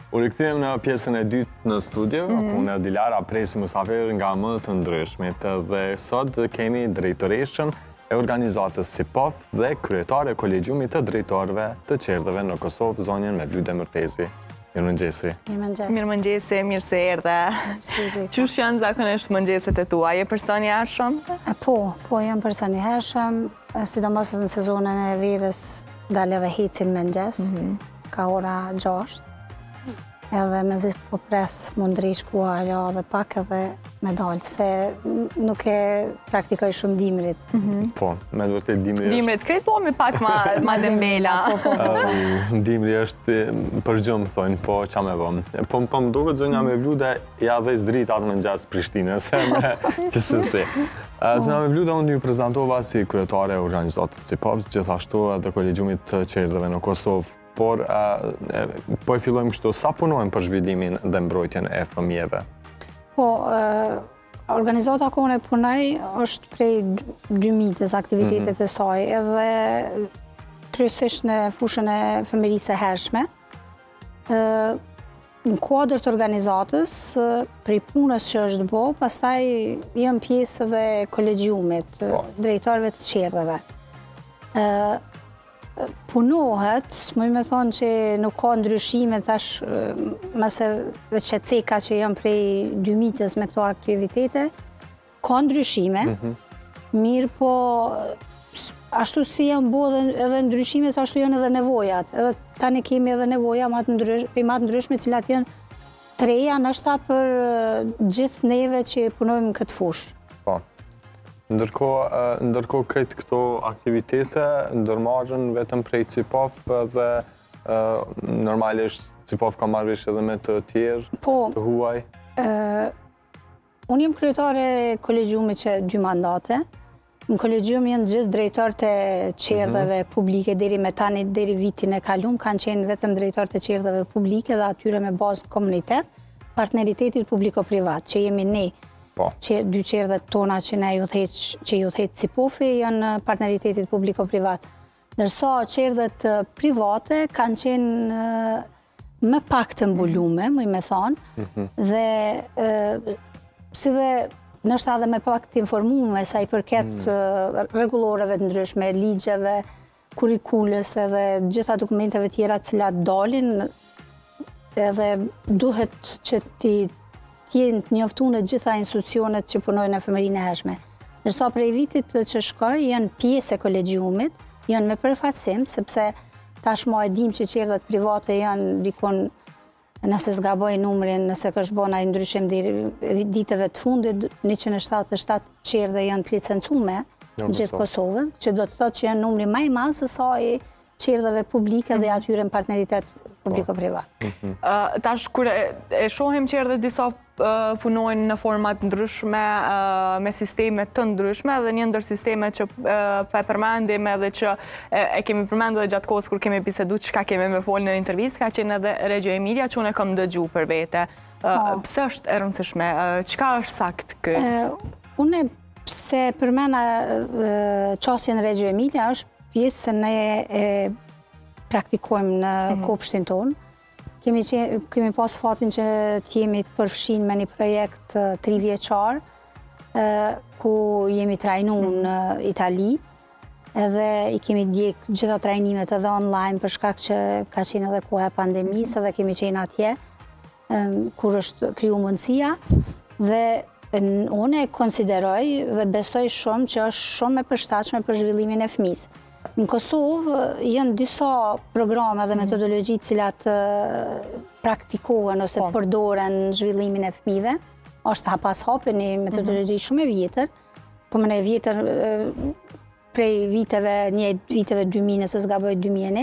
U rikëthyem në pjesën e dytë në studio, ku në Dilara presi mysafirë nga më të ndryshmit dhe sot kemi drejtoreshën e organizatës CIPOF dhe kryetare e kolegjumit të drejtorëve të qerdhëve në Kosovë, zonjën Mevlude Mërtezi. Mirëmëngjesi. Mirëmëngjesi, mirë se erdhe. Qysh janë zakonisht mëngjeset e tua? Je person i hershëm? Po, jam person i hershëm, sidomos në sezonën e verës dalë edhe hecin mëngjes, ka ora 6. Edhe me zis po pres mund drish ku ala dhe pak edhe me dalë, se nuk e praktikoj shumë dimrit. Po, me të vërtet dimri është... Dimrit, krejt po me pak ma dembela. Dimri është për gjëmë, thonë, po qa me vëmë. Po më duket zonja Mevlude ja dhejsh dritë atë mëngjes Prishtinës, me QSS. Zonja Mevlude, unë ju prezentova si kryetare e organizatës CIPOF, gjithashtu edhe kolegjumit të qerdhëve në Kosovë. Por po e fillojmë kështu, sa punojmë për zhvillimin dhe mbrojtjen e fëmijëve? Po, organizata ku unë punoj është prej 2000 aktivitetet e saj, edhe kryesisht në fushën e fëmijërisë së hershme. Në kuadër të organizatës, prej punës që është bo, pastaj jam pjesë edhe kolegjumit, drejtorëve të qerdhëve. Punohet, s'muj me thonë që nuk ka ndryshime tash, mëse veç e ceka që jam prej 2000 me këto aktivitete, ka ndryshime, mirë po ashtu si janë bo edhe ndryshimet, ashtu janë edhe nevojat. Edhe tani kemi edhe nevoja matë ndryshme, cilat janë të reja nështëta për gjithë neve që punojmë në këtë fushë. Ndërkohë këtë këto aktivitete ndërmarrën vetëm prej CIPOF dhe normalisht CIPOF ka marrëvesh edhe me të tjerë, të huaj? Unë jem kryetare e kolegjumit që 2 mandate. Në kolegjum janë gjithë drejtorët e qerdhëve publike deri me tani, deri vitin e kalum, kanë qenë vetëm drejtorët e qerdhëve publike dhe atyre me bazë në komunitet, partneritetit publiko-privat, që jemi ne. 2 qerdhët tona që ju thejtë CIPOF-i janë partneritetit publiko-privat. Nërsa qerdhët private kanë qenë më pak të mbulume, muj me thonë, dhe si dhe nështë edhe me pak të informume sa i përket reguloreve të ndryshme, ligjeve, kurikules edhe gjitha dokumenteve tjera cilat dalin, edhe duhet që ti tjenë të njoftune gjitha institucionet që punojnë në fëmërinë e hershme. Nërsa prej vitit që shkoj, janë pjesë e kolegjumit, janë me përfaqësim, sepse tashmo e dim që qerdhët private janë dikon, nëse s'gaboj numrin, nëse kështë bona i ndryshim ditëve të fundit, 177 qerdhë janë të licencume në gjithë Kosovën, që do të thotë që janë numri maj masë sa i qerdhëve publike dhe atyre në partneritet publiko-privat. Tash, kur e shohim qerdhët disa punojnë në format ndryshme, me sisteme të ndryshme, dhe një ndër sisteme që e përmendim edhe që e kemi përmendim edhe gjatë kohës kur kemi bisedu që ka kemi me folë në intervjist, ka qenë edhe Reggio Emilia, që unë e kam dëgju për vete. Pse është e rëndësishme? Qka është sakt kë? Unë pse përmena qasjen Reggio Emilia është pjesë se ne praktikojmë në kopshtin tonë. Kemi pas fatin që t'jemi të përfshin me një projekt 3 vjeqar, ku jemi trajnu në Itali, edhe i kemi djek gjitha trajnimet edhe online për shkak që ka qenë edhe koha e pandemisë, edhe kemi qenë atje, kur është kriju mundësia, dhe unë e konsideroj dhe besoj shumë që është shumë e përshtatshme për zhvillimin e fëmisë. Në Kosovë janë disa programe dhe metodologji cilat praktikohen ose përdoren në zhvillimin e fëmijëve. Është hapas hape një metodologji shumë e vjetër, po më në vjetër prej viteve 2000, nëse s'gaboj 2001,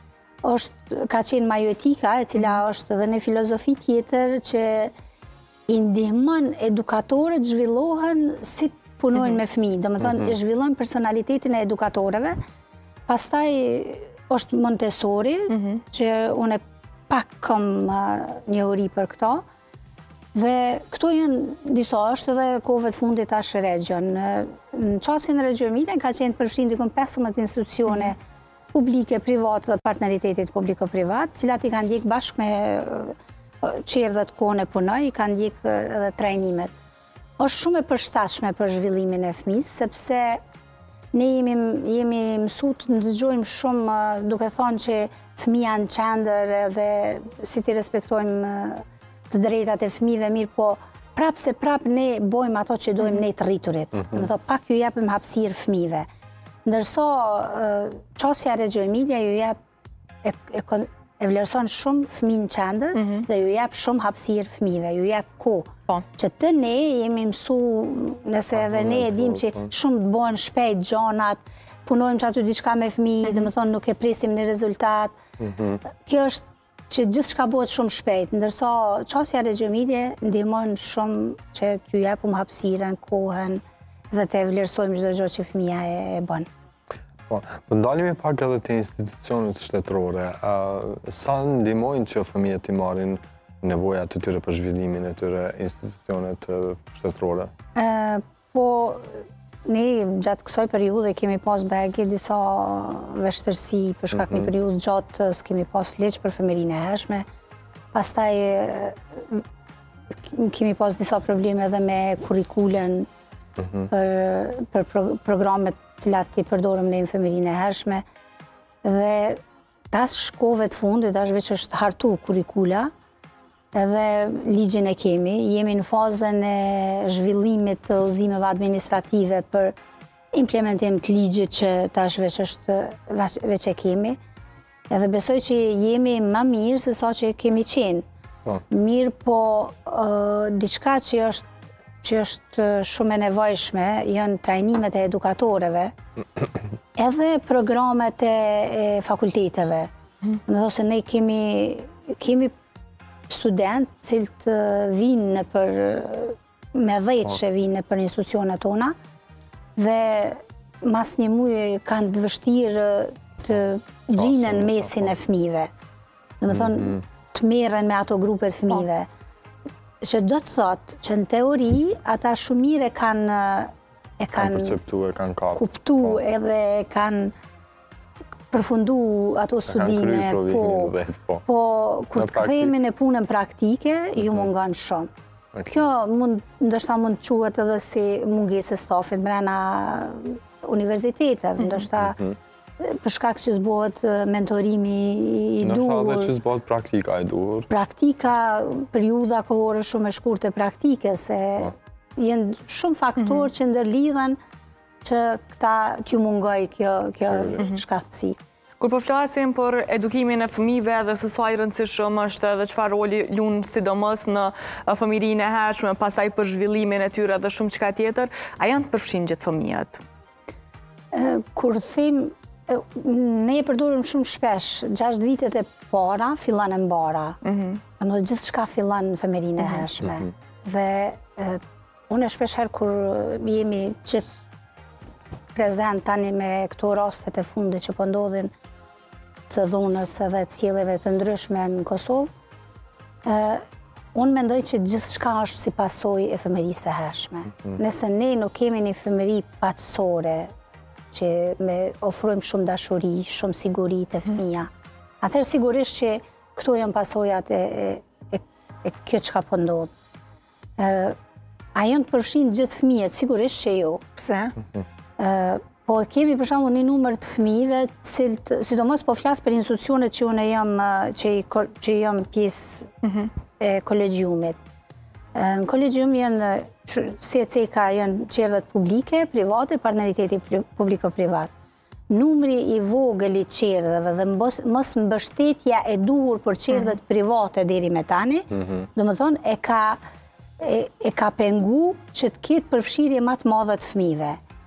ka qenë majoetika, e cila është dhe në filozofi tjetër që i ndihmon edukatorët zhvillohen si punojnë me fëmijë. Do më thonë, zhvillon personalitetin e edukatorëve. Pastaj është Montessori, që unë pak kam njohuri për këto. Dhe këto janë disa, është edhe kohëve të fundit ashtë Regjon. Në qasjen Reggio Emilia ka qenë përfshin dikon 15 institucione publike, private dhe partneritetit publiko-privat, cilat i kanë ndjek bashkë me qerdhet kohën e punoj, i kanë ndjek edhe trajnimet. Është shumë e përshtatshme për zhvillimin e fëmisë, sepse ne jemi mësuar të ndëgjojmë shumë duke thonë që fëmia në qendër edhe si të respektojmë të drejtat e fëmijëve, mirë po prapë ne bojmë ato që dojmë ne të rriturit. Do të thotë pak ju japim hapësirë fëmijëve. Ndërsa çështja Reggio Emilia ju jep e vlerëson shumë fëmijë në qendër dhe ju jep shumë hapësirë fëmijëve, ju jep kohë. Që të ne jemi mësuar, nëse edhe ne e dim që shumë të bëhen shpejt gjanat, punojmë që aty diçka me fëmijë, domethënë nuk e presim në rezultat. Kjo është që gjithçka bëhet shumë shpejt, ndërsa çështja Reggio Emilia ndihmon shumë që t'ju japim hapësirën, kohën dhe të vlerësojmë çdo gjë që fëmia e bën. Po ndalemi pak edhe te institucionet shtetërore. Sa ndihmojnë që fëmijët i marrin nevojat e tyre për zhvillimin e tyre institucionet shtetërore? Po ne gjatë kësaj periudhe kemi pas begje disa vështirësi për shkak një periudhë gjatë s'kemi pas ligj për fëmijërinë e hershme. Pastaj kemi pas disa probleme edhe me kurrikulen për programet të cilat i përdorim ne në fëmijërinë e hershme. Dhe tas shkove të fundit, tash veç është hartu kurrikula, edhe ligjin e jemi në fazën e zhvillimit të udhëzimeve administrative për implementim të ligjit që tash veç e kemi. Edhe besoj që jemi më mirë se sa që kemi qenë. Mirë po diçka që është shumë e nevojshme, janë trajnimet e edukatorëve, edhe programet e fakulteteve. Do të thotë se ne kemi student cilët vinë me 10 që vinë për institucionet tona dhe mas një muaj kanë të vështirë të gjinen mesin e fëmijëve. Do të thonë të merren me ato grupet fëmijëve. Që do të thotë që në teori ata shumë mirë e kanë perceptuar, kanë kapur, kuptuar edhe kanë përfundu ato studime, po kur të kthehemi në punën praktike, ju mungon shumë. Kjo ndoshta mund të quhet edhe si mungesë e stafit brenda universiteteve, ndoshta për shkak që zbohet mentorimi i duhur. Ndoshta edhe që zbohet praktika e duhur. Praktika, periudha kohore shumë e shkurtë praktike, se janë shumë faktorë që ndërlidhen që këta t'ju mungoj kjo shkatësi. Kur po flasim për edukimin e fëmijëve dhe se sa i rëndësishëm është edhe çfarë roli lun sidomos në fëmijërinë e hershme, pastaj për zhvillimin e tyre dhe shumë çka tjetër, a janë të përfshin gjithë fëmijët? Kur them, ne e përdorim shumë shpesh, 6 vitet e para fillon e mbara. Domethënë gjithçka fillon në fëmijërinë e hershme. Dhe unë shpesh herë kur jemi gjithë prezent tani me këto rastet e fundit që po ndodhin të dhunës edhe të sjelljeve të ndryshme në Kosovë, unë mendoj që gjithçka është si pasojë e fëmijërisë së hershme. Nëse ne nuk kemi një fëmijëri paqësore që me ofrojmë shumë dashuri, shumë siguri te fëmia, atëherë sigurisht që këto janë pasojat e kjo çka po ndodh. A janë të përfshin gjithë fëmijët? Sigurisht që jo. Pse? Po kemi për shembull një numër të fëmijëve, sidomos po flas për institucionet që unë që jam pjesë e kolegjiumit. Në kolegjium janë si e ceka janë qerdhet publike, private, partneriteti publiko-privat. Numri i vogël i qerdheve dhe mos mbështetja e duhur për qerdhet private deri me tani, domethënë e ka pengu që të ketë përfshirje më të madhe të fëmijëve.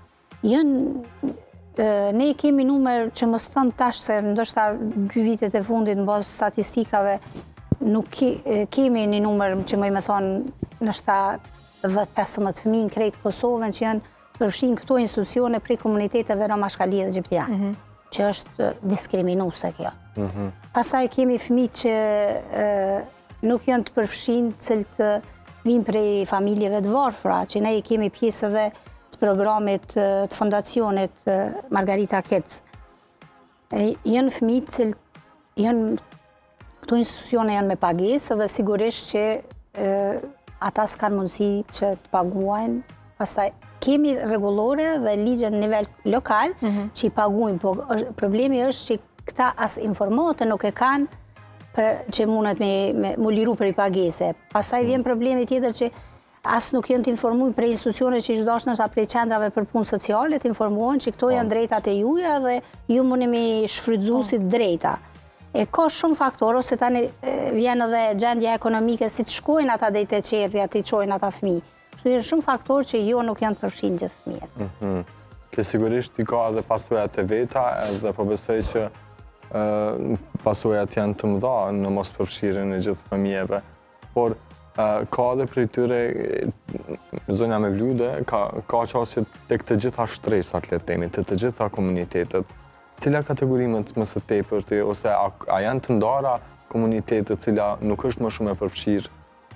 Ne kemi numër që mos thëmë tash se ndoshta 2 vitet e fundit në bazë statistikave nuk kemi një numër që më thonë ndoshta 10-15 fëmijë në krejt Kosovën që janë përfshin këto institucione prej komuniteteve Roma Shkali dhe Egjiptian, që është diskriminuese kjo. Pastaj kemi fëmijë që nuk janë të përfshin, cilët vinë prej familjeve të varfra, që ne i kemi pjesë edhe të programit të fondacionit Margarita Kids. Janë fëmijë që janë Këto institucione janë me pagesë dhe sigurisht që ata s'kanë mundësi që të paguajnë. Pastaj kemi rregullore dhe ligje në nivel lokal që i paguajnë, po problemi është që këta as informatë nuk e kanë që mundet mu liru për i pagese. Pastaj vjen problemi tjetër që as nuk janë të informuar për institucione që çdo nështë prej qendrave për punë sociale, të informuohen që këto janë drejtat e juja dhe ju mundi mi shfrytzu si drejta. E ka shumë faktorë, ose tani vjen edhe gjendja ekonomike, si të shkojnë ata drejt e qertja, të i qojnë ata fëmijë. Kështu janë shumë faktorë që jo nuk janë të përfshin gjithë fëmijët. Ke sigurisht i ka edhe pasojat e veta, edhe po besoj që pasojat janë të mëdha në mos përfshirjen e gjithë fëmijëve. Por ka edhe prej tyre, zonja Mevlude, ka qasje tek të gjitha shtresat, le të themi, të gjitha komunitetet. Cila kategori më së tepërti, ose a janë të ndara komunitetet cila nuk është më shumë e përfshirë?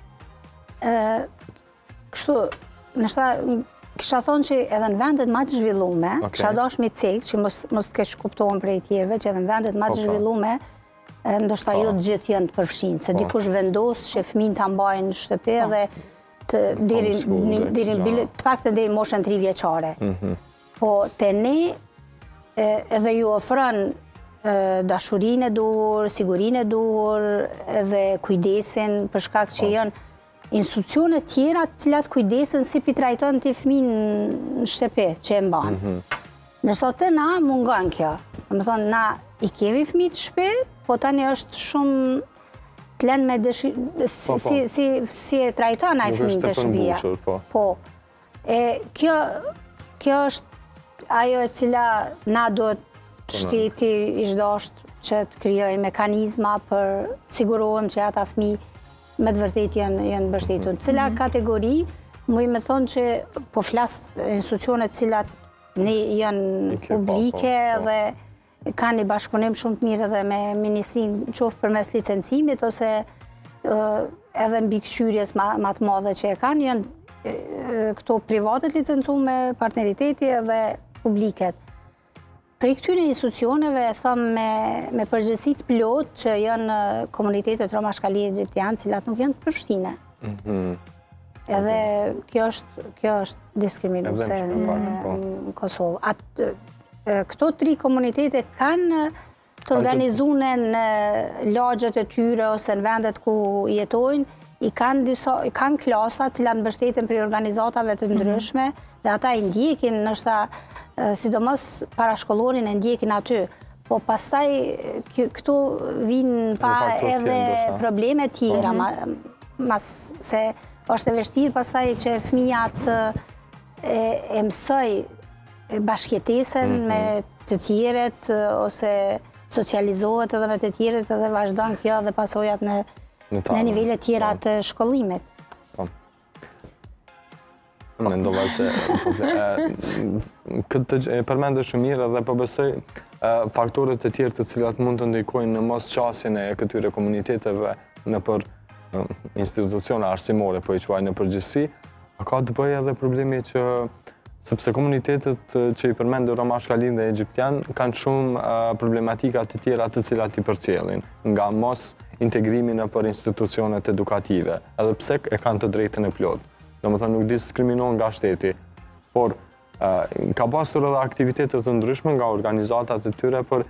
Kështu, nështë kisha thonë që edhe në vendet ma të zhvillume, kisha dash mi cekë, që mos të kesh kuptohen prej tjerve, që edhe në vendet ma të zhvillume, ndoshta jo të gjithë janë të përfshinë, se dikush vendos që fëmijën ta mbajnë në shtëpi dhe të paktën deri në moshën 3 vjeçare. Po te ne edhe ju ofron dashurinë e duhur, sigurinë e duhur, edhe kujdesin për shkak që janë institucione tjera të cilat kujdesen si pi trajton ti fëmijën në shtëpi që e mban. Ndërsa te na mungon kjo. Domethënë na i kemi fëmijë të shtëpi, po tani është shumë të lënë me dëshirë si e trajton ai fëmijën të shtëpia. Po. Kjo është ajo e cila na duhet shteti i çdasht që të krijojë mekanizma për të sigurohem që ata fëmijë me të vërtet janë mbështetur. Cila kategori, muj me thonë që po flas institucionet cilat janë publike dhe kanë një bashkëpunim shumë të mirë edhe me ministrinë, qoftë përmes licencimit ose edhe mbikëqyrjes ma të madhe që e kanë, janë këto privatet licencuar me partneriteti edhe publiket. Prej këtyre institucioneve, thëmë me përgjësit plot që janë komunitetet Roma Shkali Egjiptian, cilat nuk janë të përfshine. Edhe kjo është diskriminuese në Kosovë. Këto 3 komunitete kanë të organizune në lagjet e tyre ose në vendet ku jetojnë, i kanë klasa cilat mbështeten për organizatave të ndryshme dhe ata i ndjekin, nështë sidomos parashkollorin e ndjekin aty. Po pastaj këtu vinë pa edhe probleme tjera, mas se është e vështirë pastaj që fëmija e mësoj bashkjetesen me të tjeret ose socializohet edhe me të tjeret edhe vazhdon kjo dhe pasojat në nivele tjera të shkollimit. Mendova se këtë përmendë shumë mirë dhe po besoj faktorët e tjerë të cilat mund të ndikojnë në mos qasjen e këtyre komuniteteve në për institucione arsimore, po i quaj në përgjithësi, ka të bëjë edhe problemi që sepse komunitetet që i përmendë Roma Shkalin dhe Egjiptian kanë shumë problematika të tjera të cilat i përcjellin, nga mos integrimi në për institucionet edukative, edhe pse e kanë të drejtën e plot. Domethënë nuk diskriminohen nga shteti, por ka pasur edhe aktivitetet të ndryshme nga organizatat e tyre për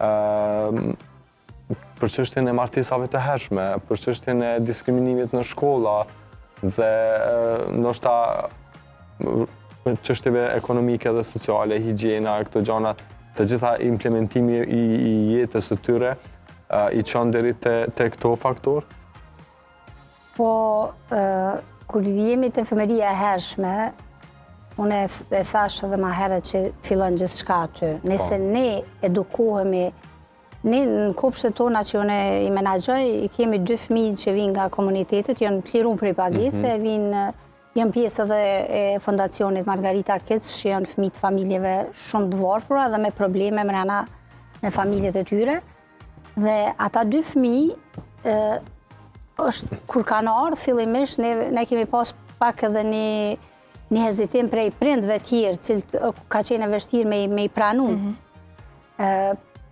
çështjen e martesave të hershme, për çështjen e diskriminimit në shkolla dhe ndoshta çështjeve ekonomike dhe sociale, higjiena, këto gjëra, të gjitha implementimi i jetës së tyre i çon deri te këto faktor? Po, kur jemi te fëmëria e hershme, unë e thash edhe ma herët që fillon gjithçka aty. Nëse ne edukohemi, ne në kopshtet tona që unë i menaxhoj, i kemi 2 fëmijë që vinë nga komunitetet, janë kliruar prej pagese, janë pjesë edhe e fondacionit Margarita Kec, që janë fëmijë të familjeve shumë të varfëra dhe me probleme mrena në familjet e tyre. Dhe ata 2 fëmijë, kur kanë ardhur fillimisht, ne kemi pas pak edhe një hezitim prej prindve tjerë, cilët ka qenë e vështirë me i pranu.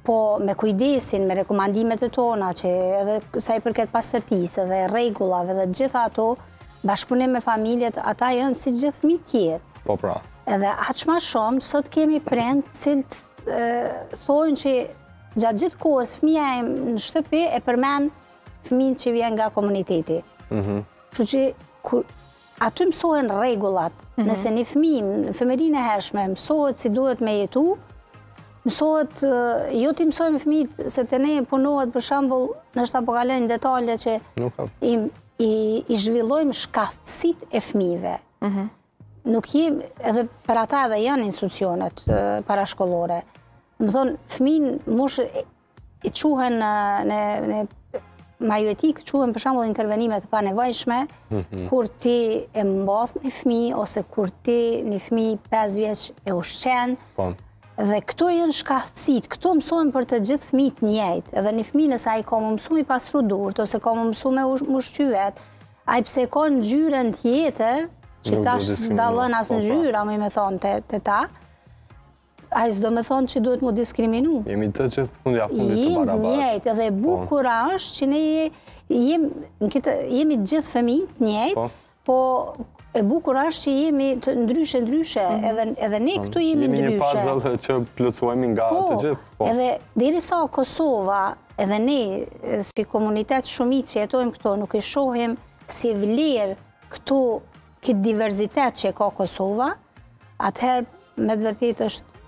po me kujdesin, me rekomandimet e tona, që edhe sa i përket pastërtisë dhe rregullave dhe gjitha ato, bashkëpunim me familjet, ata janë si gjithë fëmijë tjerë. Po pra. Edhe aq më shumë, sot kemi prend cilët thonë që gjatë gjithë kohës fëmija e në shtëpi e përmen fëmijën që vjen nga komuniteti. Kështu që aty mësohen rregullat. Nëse një fëmijë në femerinë e hershme mësohet si duhet me jetu, mësohet, jo ti mësojmë fëmijët se të ne punohet për shembull, nështë apo kalojnë detale që i zhvillojmë shkathësitë e fëmijëve. Nuk jem, edhe për ata edhe janë institucionet parashkollore. Më thonë, fëmijën mosh i quhen në majoretik, quhen për shembull intervenime të panevojshme, kur ti e mbath një fëmijë ose kur ti një fëmijë 5 vjeç e ushqen. Dhe këto janë shkathësit, këto mësojmë për të gjithë fëmijët njëjtë. Edhe një fëmijë nëse ai ka më mësu me pastru durt, ose ka më mësu me ushqy vet, ai pse ka ngjyrën tjetër, që tash s'dallon as ngjyra, me thonë te ta, ai s'do me thonë që duhet mu diskriminu. Jemi të gjithë fundja fundit të barabartë. Njëjtë, edhe bukur është që ne jemi gjithë fëmijët njëjtë, po e bukur është që jemi të ndryshe, edhe ne këtu jemi ndryshe. Jemi një puzzle që plotësojmë nga të gjithë. Edhe derisa Kosova, edhe ne si komunitet shumicë që jetojmë këto, nuk e shohim si vlerë këtu këtë diverzitet që e ka Kosova, atëherë me të vërtetë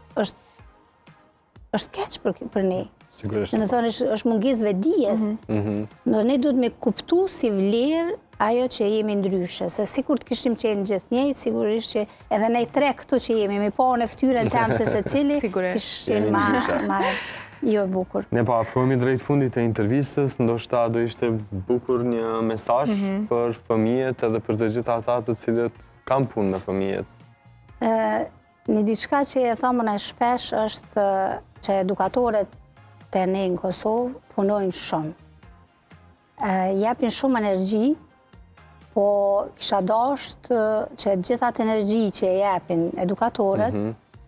është keq për ne. Sigurisht. Në thonë është mungesë vetdijes. Ne duhet me kuptu si vlerë ajo që jemi ndryshe, se sikur të kishim qenë gjithë njëjtë, sigurisht që edhe ne tre këtu që jemi, me pa në ftyrën tëmë të secili, kishim ma jo e bukur. Ne po afrohemi drejt fundit e intervistës, ndoshta do ishte bukur një mesazh për fëmijët edhe për të gjithë ata të cilët kanë punë me fëmijët. Një diçka që e thomën e shpesh është që edukatorët të ne në Kosovë punojnë shumë. Japin shumë energji, po kisha dasht që gjithat energji që e japin edukatorët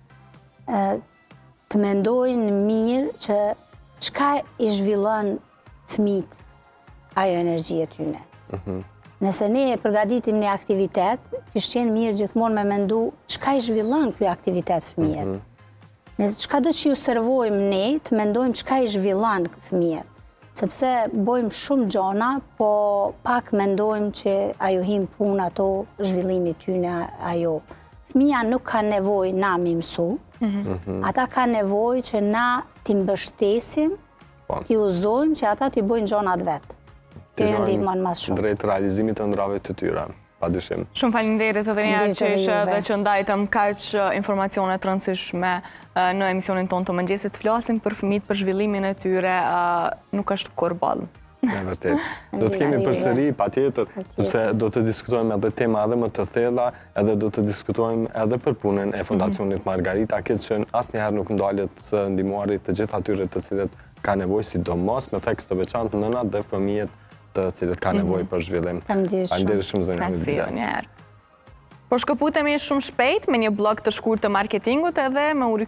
të mendojnë mirë që çka i zhvillon fëmijët ajo energji e tyne. Nëse ne përgatitim një aktivitet, kishtë qenë mirë gjithmonë me mendu çka i zhvillon ky aktivitet fëmijët. Nëse çka do që ju servojmë ne, të mendojmë çka i zhvillon fëmijët. Sepse bojmë shumë gjona, po pak mendojmë që ajo him punë ato zhvillimi tyne ajo. Fëmija nuk ka nevojë na me mësu, ata ka nevojë që na t'i mbështesim, t'i uzojmë që ata t'i bojnë gjonat vetë. Kjo janë ndihmon mas shumë. Drejt realizimit të ndrave të tyra, padyshim. Shumë faleminderit edhe një herë që ishe dhe që ndajtëm kaq informacione të rëndësishme në emisionin tonë të mëngjesit. Flasim për fëmijët, për zhvillimin e tyre, nuk është kur ballë. Në vërtet. Do të kemi përsëri, patjetër, sepse do të diskutojmë edhe tema edhe më të thella, edhe do të diskutojmë edhe për punën e Fondacionit Margarita, këtë që asnjëherë nuk ndalet së ndihmuarit të gjithë atyre të cilët ka nevojë, sidomos me tekst të veçantë nënat dhe fëmijët të cilët ka nevojë për zhvillim. Faleminderit shumë zonja. Po shkëputemi shumë shpejt me një blog të shkurtë të marketingut edhe me